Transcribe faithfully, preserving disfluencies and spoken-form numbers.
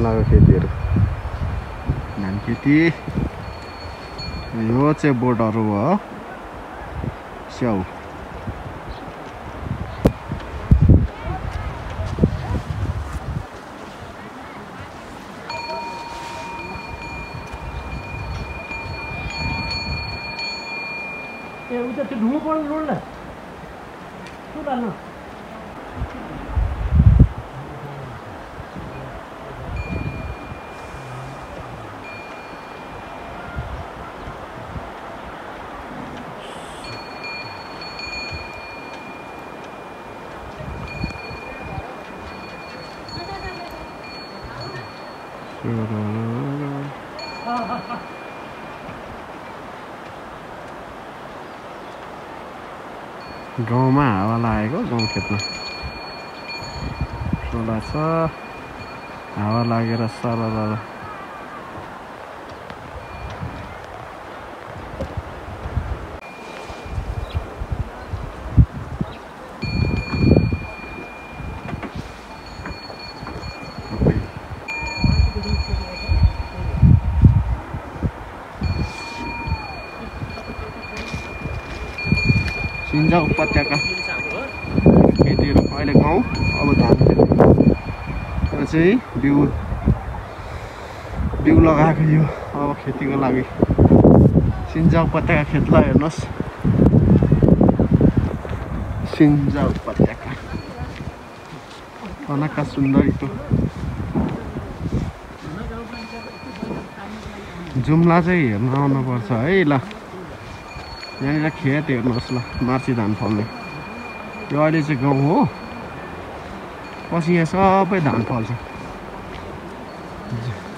जुम्लाको खेतीहरू धान खेती यो चाहिँ बोटहरू भयो स्याउ ए उता त्यो ढुङ्गो पर्नु लोड न त्यो डाल्नु गाउँमा हावा लागेको गाउँ खेतमा सोला छ हावा लागेर सरल सिन्जाउ उपत्यका खेतीहरू अहिले गाउँ अब धान खेती यो चाहिँ बिउ बिउ लगाएको यो अब खेतीको लागि सिन्जाउ उपत्यका खेतलाई हेर्नुहोस् सिन्जाउ उपत्यका कनका सुन्दरीको जुम्ला चाहिँ हेर्न आउनुपर्छ है ल यहाँनिर खेत हेर्नुहोस् ल मार्ची धान फल्ने यो अहिले चाहिँ गाउँ हो पछि यहाँ सबै धान फल्छ